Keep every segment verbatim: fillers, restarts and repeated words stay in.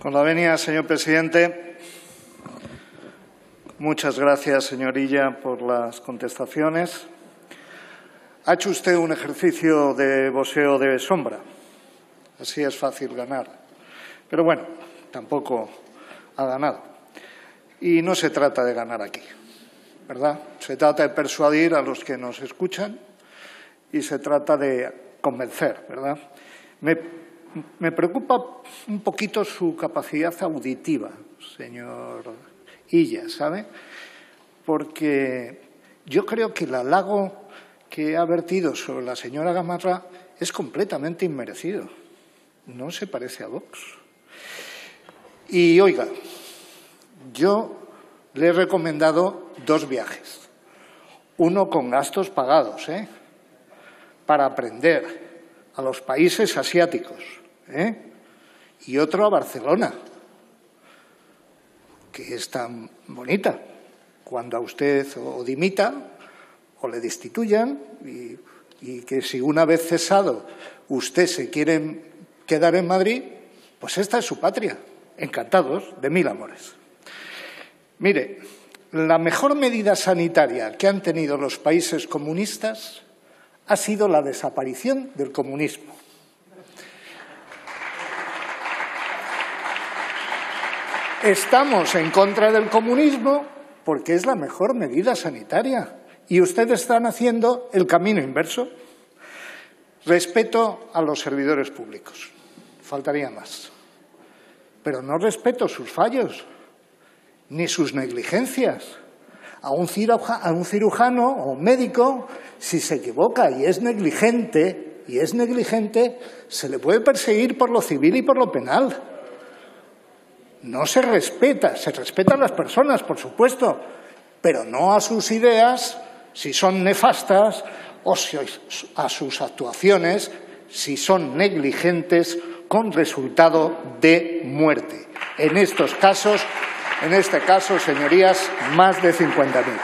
Con la venia, señor presidente. Muchas gracias, señor Illa, por las contestaciones. Ha hecho usted un ejercicio de boxeo de sombra. Así es fácil ganar. Pero bueno, tampoco ha ganado. Y no se trata de ganar aquí, ¿verdad? Se trata de persuadir a los que nos escuchan y se trata de convencer, ¿verdad? Me, me preocupa un poquito su capacidad auditiva, señor Illa, ¿sabe? Porque yo creo que el halago que ha vertido sobre la señora Gamarra es completamente inmerecido. No se parece a Vox. Y, oiga, yo le he recomendado dos viajes. Uno con gastos pagados, ¿eh? Para aprender a los países asiáticos, ¿eh? Y otro a Barcelona, que es tan bonita. Cuando a usted o dimita o le destituyan y, y que si una vez cesado usted se quiere quedar en Madrid, pues esta es su patria. Encantados, de mil amores. Mire, la mejor medida sanitaria que han tenido los países comunistas ha sido la desaparición del comunismo. Estamos en contra del comunismo porque es la mejor medida sanitaria y ustedes están haciendo el camino inverso. Respeto a los servidores públicos, faltaría más, pero no respeto sus fallos ni sus negligencias. A un cirujano, a un cirujano o un médico, si se equivoca y es negligente, y es negligente, se le puede perseguir por lo civil y por lo penal. No se respeta, se respetan a las personas, por supuesto, pero no a sus ideas, si son nefastas, o si, a sus actuaciones, si son negligentes, con resultado de muerte. En estos casos, en este caso, señorías, más de cincuenta mil.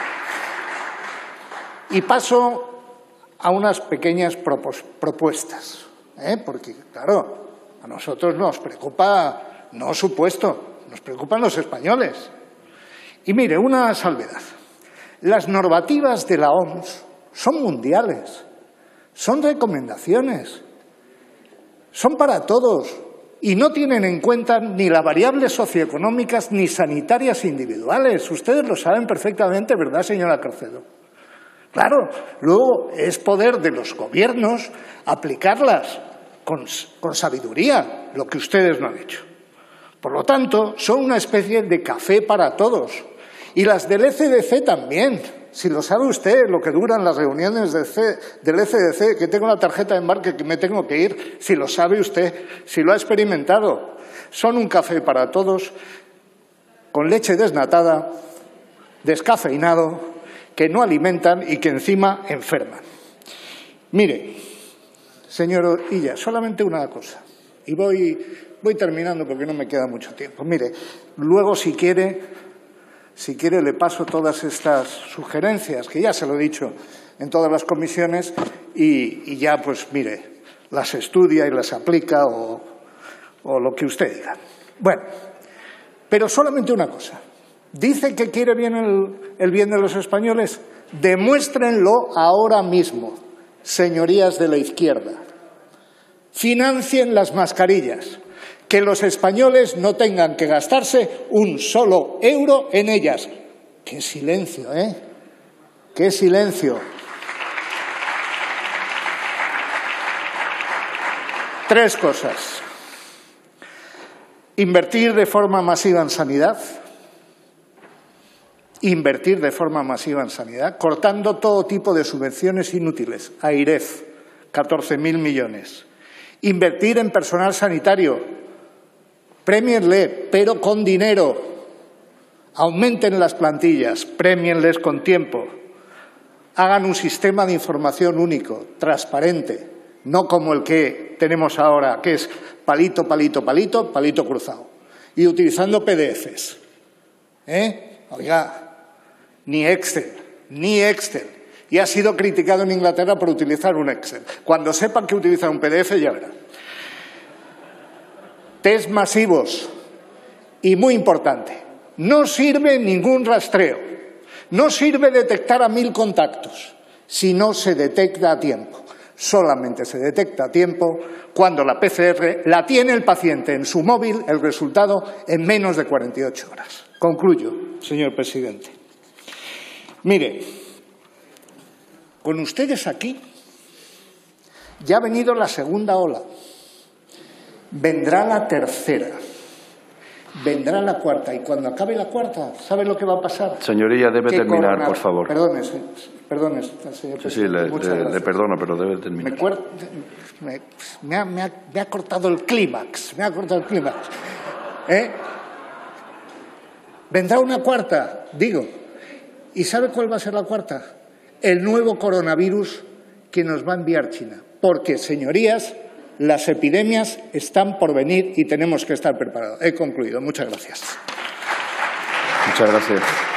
Y paso a unas pequeñas propuestas, ¿eh? Porque, claro, a nosotros nos preocupa no su puesto, nos preocupan los españoles. Y mire, una salvedad. Las normativas de la O M S son mundiales, son recomendaciones, son para todos y no tienen en cuenta ni las variables socioeconómicas ni sanitarias individuales. Ustedes lo saben perfectamente, ¿verdad, señora Carcedo? Claro, luego es poder de los gobiernos aplicarlas con, con sabiduría, lo que ustedes no han hecho. Por lo tanto, son una especie de café para todos. Y las del E C D C también. Si lo sabe usted, lo que duran las reuniones de C, del E C D C, que tengo la tarjeta de embarque que me tengo que ir, si lo sabe usted, si lo ha experimentado. Son un café para todos, con leche desnatada, descafeinado, que no alimentan y que encima enferman. Mire, señor Illa, solamente una cosa, y voy, voy terminando porque no me queda mucho tiempo. Mire, luego si quiere... Si quiere, le paso todas estas sugerencias, que ya se lo he dicho en todas las comisiones, y, y ya, pues, mire, las estudia y las aplica o, o lo que usted diga. Bueno, pero solamente una cosa. Dice que quiere bien el, el bien de los españoles. Demuéstrenlo ahora mismo, señorías de la izquierda. Financien las mascarillas. Que los españoles no tengan que gastarse un solo euro en ellas. ¡Qué silencio, eh! ¡Qué silencio! Tres cosas. Invertir de forma masiva en sanidad. Invertir de forma masiva en sanidad, cortando todo tipo de subvenciones inútiles. AIREF, catorce mil millones. Invertir en personal sanitario. Prémienle, pero con dinero. Aumenten las plantillas, prémienles con tiempo. Hagan un sistema de información único, transparente, no como el que tenemos ahora, que es palito, palito, palito, palito cruzado. Y utilizando P D Efes. ¿Eh? Oiga, ni Excel, ni Excel. Y ha sido criticado en Inglaterra por utilizar un Excel. Cuando sepan que utilizan un P D F, ya verán. Test masivos, Y muy importante, no sirve ningún rastreo, no sirve detectar a mil contactos si no se detecta a tiempo. Solamente se detecta a tiempo cuando la P C R la tiene el paciente en su móvil, el resultado, en menos de cuarenta y ocho horas. Concluyo, señor presidente. Mire, con ustedes aquí ya ha venido la segunda ola, vendrá la tercera, vendrá la cuarta, y cuando acabe la cuarta, ¿sabe lo que va a pasar? Señoría, debe terminar, corona... por favor. Perdone, perdone, señor presidente. Sí, sí, le, le, le perdono, pero debe terminar. Me, cuer... me, me, ha, me, ha, me ha cortado el clímax, me ha cortado el clímax. ¿Eh? Vendrá una cuarta, digo. ¿Y sabe cuál va a ser la cuarta? El nuevo coronavirus que nos va a enviar China. Porque, señorías, las epidemias están por venir y tenemos que estar preparados. He concluido. Muchas gracias. Muchas gracias.